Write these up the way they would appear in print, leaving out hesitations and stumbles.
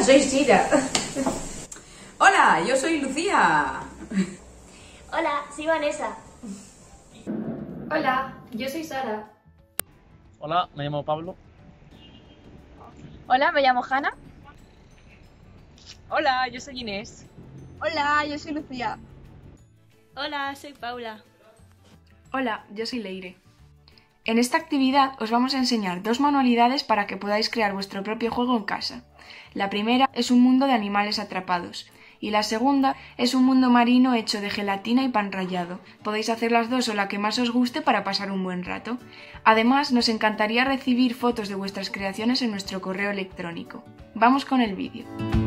soy Sira. Hola, yo soy Lucía. Hola, soy Vanessa. Hola, yo soy Sara. Hola, me llamo Pablo. Hola, me llamo Hanna. Hola, yo soy Inés. Hola, yo soy Lucía. Hola, soy Paula. Hola, yo soy Leire. En esta actividad os vamos a enseñar dos manualidades para que podáis crear vuestro propio juego en casa. La primera es un mundo de animales atrapados y la segunda es un mundo marino hecho de gelatina y pan rallado. Podéis hacer las dos o la que más os guste para pasar un buen rato. Además, nos encantaría recibir fotos de vuestras creaciones en nuestro correo electrónico. Vamos con el vídeo.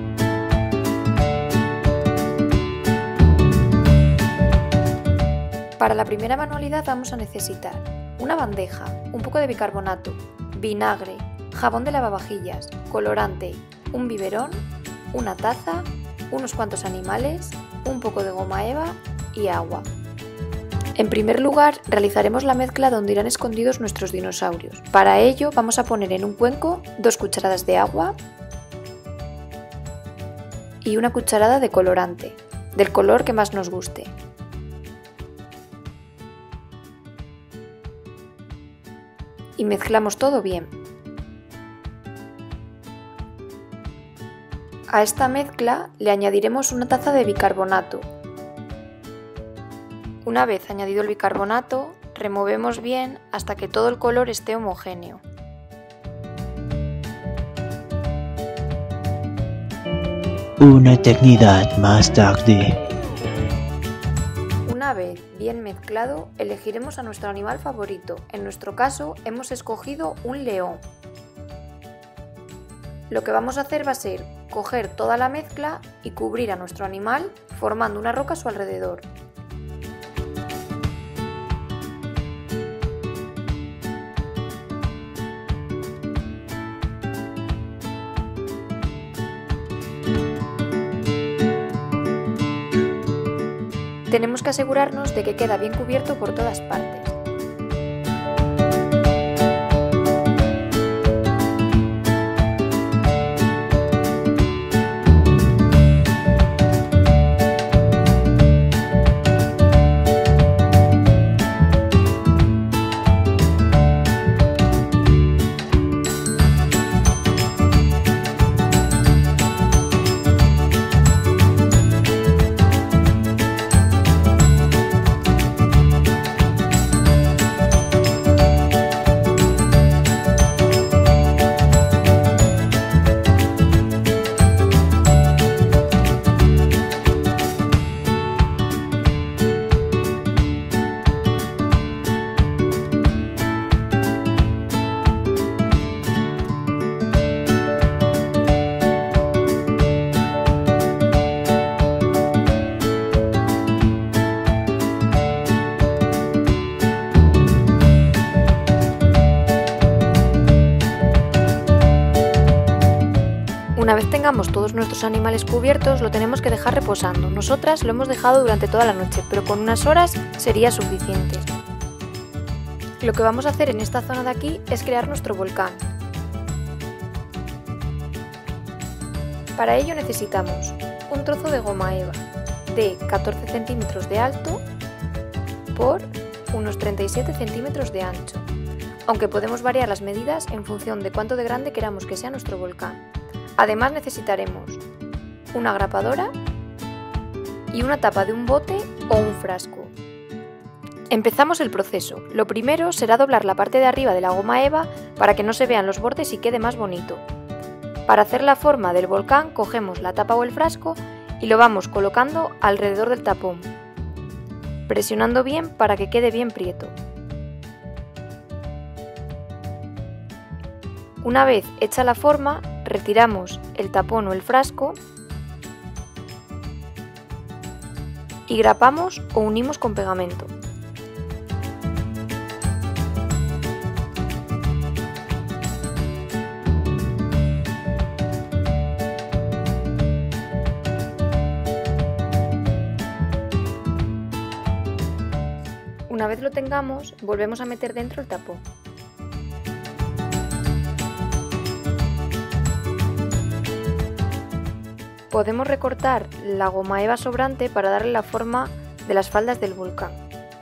Para la primera manualidad vamos a necesitar una bandeja, un poco de bicarbonato, vinagre, jabón de lavavajillas, colorante, un biberón, una taza, unos cuantos animales, un poco de goma eva y agua. En primer lugar, realizaremos la mezcla donde irán escondidos nuestros dinosaurios. Para ello vamos a poner en un cuenco 2 cucharadas de agua y una cucharada de colorante, del color que más nos guste. Y mezclamos todo bien. A esta mezcla le añadiremos una taza de bicarbonato. Una vez añadido el bicarbonato, removemos bien hasta que todo el color esté homogéneo. Una eternidad más tarde. Una vez bien mezclado, elegiremos a nuestro animal favorito. En nuestro caso, hemos escogido un león. Lo que vamos a hacer va a ser coger toda la mezcla y cubrir a nuestro animal formando una roca a su alrededor. Tenemos que asegurarnos de que queda bien cubierto por todas partes. Una vez tengamos todos nuestros animales cubiertos, lo tenemos que dejar reposando. Nosotras lo hemos dejado durante toda la noche, pero con unas horas sería suficiente. Lo que vamos a hacer en esta zona de aquí es crear nuestro volcán. Para ello necesitamos un trozo de goma eva de 14 centímetros de alto por unos 37 centímetros de ancho, aunque podemos variar las medidas en función de cuánto de grande queramos que sea nuestro volcán. Además necesitaremos una grapadora y una tapa de un bote o un frasco. Empezamos el proceso. Lo primero será doblar la parte de arriba de la goma eva para que no se vean los bordes y quede más bonito. Para hacer la forma del volcán cogemos la tapa o el frasco y lo vamos colocando alrededor del tapón, presionando bien para que quede bien prieto. Una vez hecha la forma, retiramos el tapón o el frasco y grapamos o unimos con pegamento. Una vez lo tengamos, volvemos a meter dentro el tapón. Podemos recortar la goma eva sobrante para darle la forma de las faldas del volcán.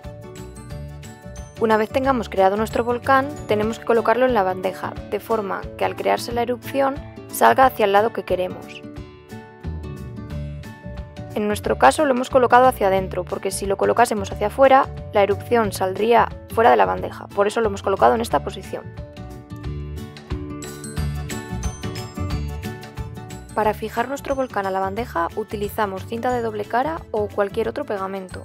Una vez tengamos creado nuestro volcán, tenemos que colocarlo en la bandeja, de forma que al crearse la erupción salga hacia el lado que queremos. En nuestro caso lo hemos colocado hacia adentro, porque si lo colocásemos hacia afuera, la erupción saldría fuera de la bandeja, por eso lo hemos colocado en esta posición. Para fijar nuestro volcán a la bandeja utilizamos cinta de doble cara o cualquier otro pegamento.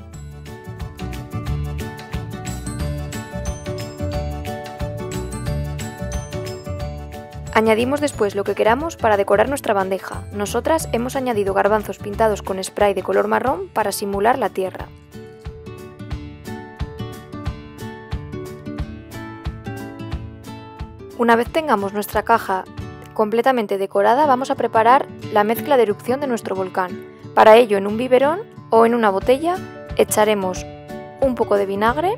Añadimos después lo que queramos para decorar nuestra bandeja. Nosotras hemos añadido garbanzos pintados con spray de color marrón para simular la tierra. Una vez tengamos nuestra caja completamente decorada, vamos a preparar la mezcla de erupción de nuestro volcán. Para ello, en un biberón o en una botella echaremos un poco de vinagre,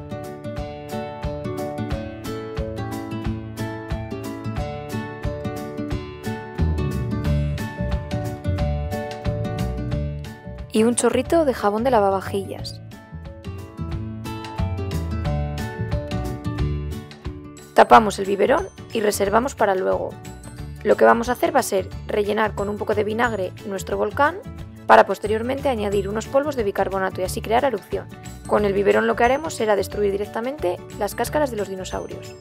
y un chorrito de jabón de lavavajillas. Tapamos el biberón y reservamos para luego. Lo que vamos a hacer va a ser rellenar con un poco de vinagre nuestro volcán para posteriormente añadir unos polvos de bicarbonato y así crear erupción. Con el biberón lo que haremos será destruir directamente las cáscaras de los dinosaurios.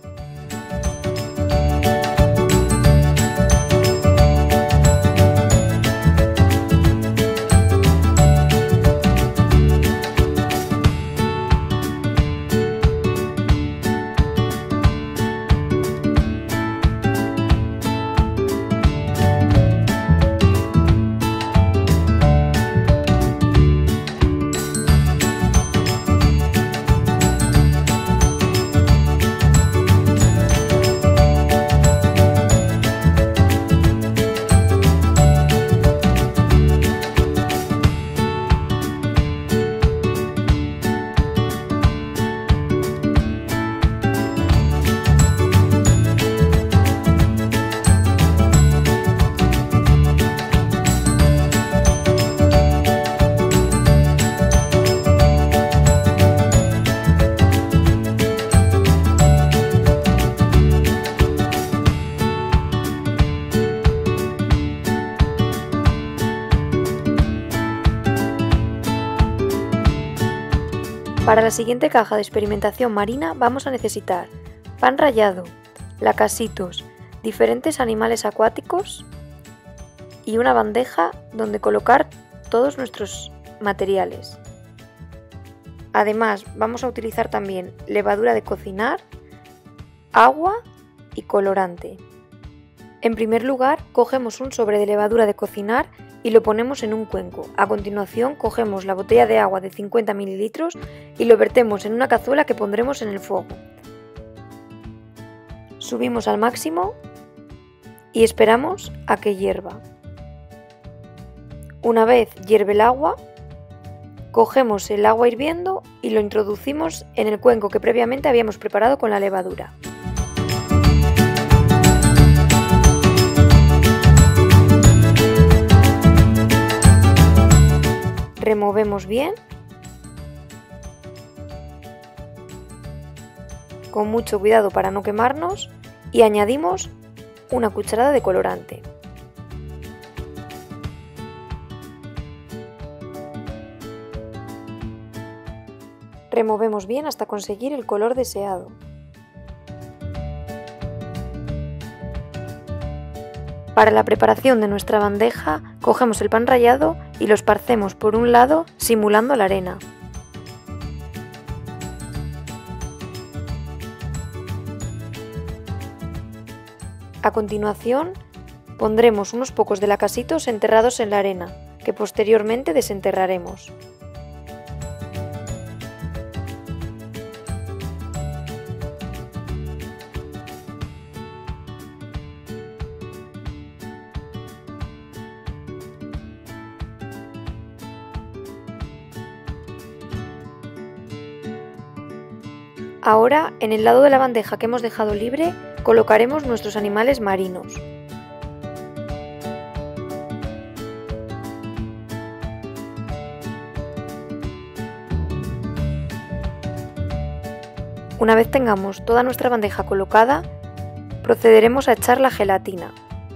Para la siguiente caja de experimentación marina vamos a necesitar pan rallado, lacasitos, diferentes animales acuáticos y una bandeja donde colocar todos nuestros materiales. Además vamos a utilizar también levadura de cocinar, agua y colorante. En primer lugar, cogemos un sobre de levadura de cocinar y lo ponemos en un cuenco. A continuación, cogemos la botella de agua de 50 ml y lo vertemos en una cazuela que pondremos en el fuego. Subimos al máximo y esperamos a que hierva. Una vez hierve el agua, cogemos el agua hirviendo y lo introducimos en el cuenco que previamente habíamos preparado con la levadura. Removemos bien, con mucho cuidado para no quemarnos, y añadimos una cucharada de colorante. Removemos bien hasta conseguir el color deseado. Para la preparación de nuestra bandeja, cogemos el pan rallado y lo esparcemos por un lado simulando la arena. A continuación, pondremos unos pocos de lacasitos enterrados en la arena, que posteriormente desenterraremos. Ahora, en el lado de la bandeja que hemos dejado libre, colocaremos nuestros animales marinos. Una vez tengamos toda nuestra bandeja colocada, procederemos a echar la gelatina,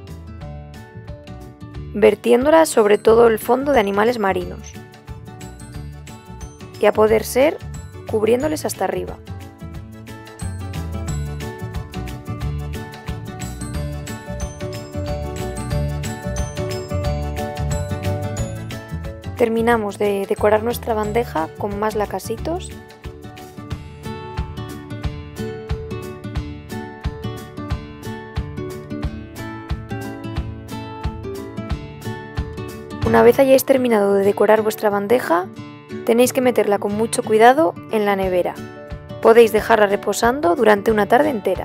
vertiéndola sobre todo el fondo de animales marinos y, a poder ser, cubriéndoles hasta arriba. Terminamos de decorar nuestra bandeja con más lacasitos . Una vez hayáis terminado de decorar vuestra bandeja, tenéis que meterla con mucho cuidado en la nevera. Podéis dejarla reposando durante una tarde entera.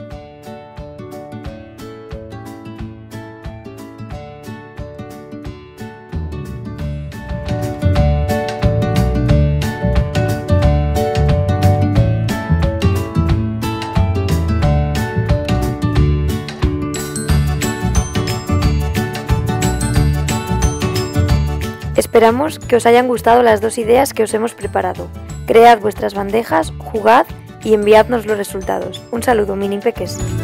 Esperamos que os hayan gustado las dos ideas que os hemos preparado. Cread vuestras bandejas, jugad y enviadnos los resultados. Un saludo, mini peques.